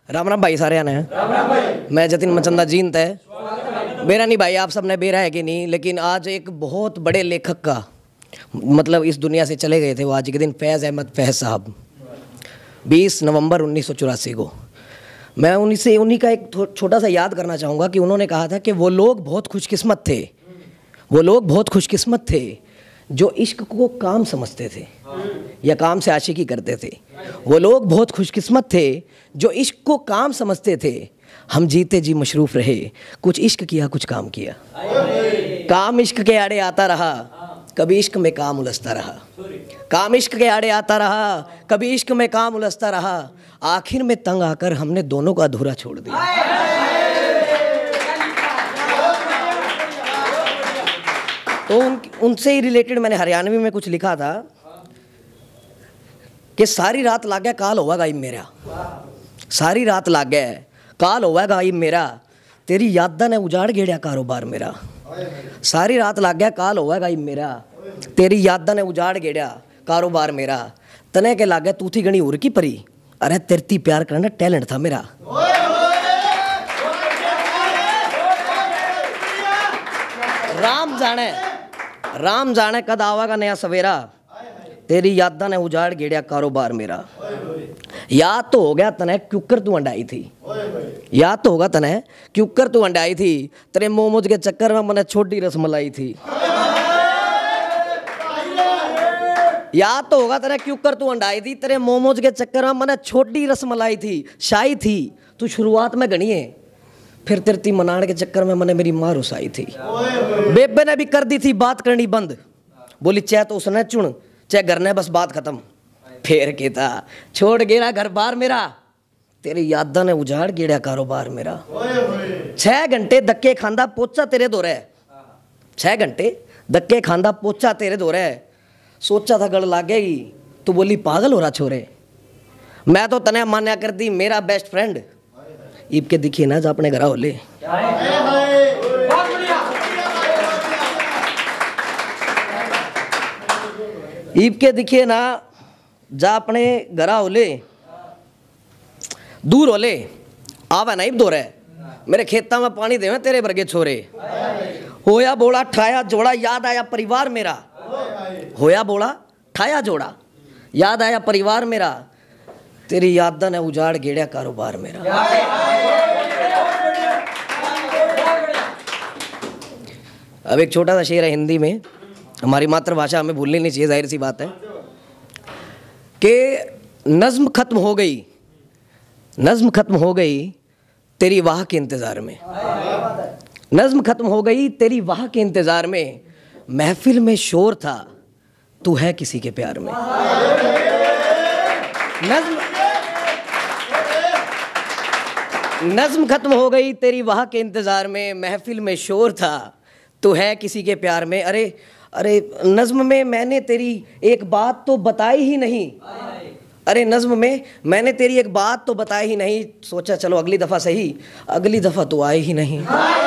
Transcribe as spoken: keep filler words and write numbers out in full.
राम राम भाई सारे ने। मैं जतिन मचंदा जीनत है। मेरा नहीं भाई, आप सब ने बेरा है कि नहीं, लेकिन आज एक बहुत बड़े लेखक का मतलब इस दुनिया से चले गए थे वो आज के दिन, फैज़ अहमद फैज़ साहब, बीस नवंबर उन्नीस सौ चौरासी को। मैं उन्हीं से उन्हीं का एक छोटा सा याद करना चाहूँगा कि उन्होंने कहा था कि वो लोग बहुत खुशकिस्मत थे, वो लोग बहुत खुशकिस्मत थे जो इश्क को काम समझते थे या काम से आशिकी करते थे। वो लोग बहुत खुशकिस्मत थे जो इश्क को काम समझते थे। हम जीते जी मशरूफ़ रहे, कुछ इश्क किया कुछ काम किया। काम इश्क के आड़े आता रहा, कभी इश्क में काम उलझता रहा। काम इश्क के आड़े आता रहा, कभी इश्क में काम उलझता रहा। आखिर में तंग आकर हमने दोनों को अधूरा छोड़ दिया। तो उन उनसे ही रिलेटेड मैंने हरियाणवी में कुछ लिखा था कि सारी रात लाग गया काल होगा गाइब मेरा, सारी रात लाग गया काल होगा गाइब मेरा, तेरी यादा ने उजाड़ गेड़िया कारोबार मेरा। सारी रात लाग गया काल होगा गाइब मेरा, तेरी यादा ने उजाड़ गेड़िया कारोबार मेरा। तने के लाग गया तू थी गणी उर की परी, अरे तेरती प्यार करना टैलेंट था मेरा। राम जाने राम जाने कद आवागा नया सवेरा, तेरी यादा ने उजाड़ गेड़िया कारोबार मेरा। याद तो हो गया तने क्यूकर तू अंडाई थी, याद तो होगा तने क्यूकर तू अंडाई थी, तेरे मोमोज के चक्कर में मैंने छोटी रसमलाई थी। याद तो होगा तने क्यूकर तू अंडाई थी, तेरे मोमोज के चक्कर में मैंने छोटी रसमलाई थी। शाही थी तू शुरुआत में गणी है, फिर तिरती मनाने के चक्कर में मैंने मेरी माँ रुसाई थी। बेबे ने भी कर दी थी बात करनी बंद, बोली चाहे तो उसने चुन चाहे घर ने बस बात खत्म। फिर कहता छोड़ गेरा घर बार मेरा, तेरी यादा ने उजाड़ गेड़ा कारोबार मेरा। छह घंटे धक्के खांदा पोचा तेरे दो रहे, छह घंटे धक्के खांदा पोचा तेरे दो रहे। सोचा था गड़ लागेगी, तू बोली पागल हो रहा छोरे, मैं तो तने मान्या कर दी मेरा बेस्ट फ्रेंड। ईब के दिखिए ना जा अपने घर होले, ईब के दिखिए ना जा अपने घर होले, दूर होले आवा ना ईब दो रहे, मेरे खेता में पानी देवे तेरे वर्गे छोरे। होया बोला ठाया जोड़ा याद आया परिवार मेरा, होया बोला ठाया जोड़ा याद आया परिवार मेरा, तेरी यादा ने उजाड़ गेड़िया कारोबार मेरा। अब एक छोटा सा शेर है हिंदी में, हमारी मातृभाषा हमें भूलनी नहीं चाहिए, जाहिर सी बात है कि नज्म खत्म हो गई, नज्म खत्म हो गई तेरी वाह के इंतजार में, नज्म खत्म हो गई तेरी वाह के इंतजार में, महफिल में शोर था तू है किसी के प्यार में। नज्म नज्म खत्म हो गई तेरी वाह के इंतजार में, महफिल में शोर था तू है किसी के प्यार में। अरे अरे नज्म में मैंने तेरी एक बात तो बताई ही नहीं, अरे नज्म में मैंने तेरी एक बात तो बताई ही नहीं, सोचा चलो अगली दफ़ा सही, अगली दफ़ा तो आए ही नहीं।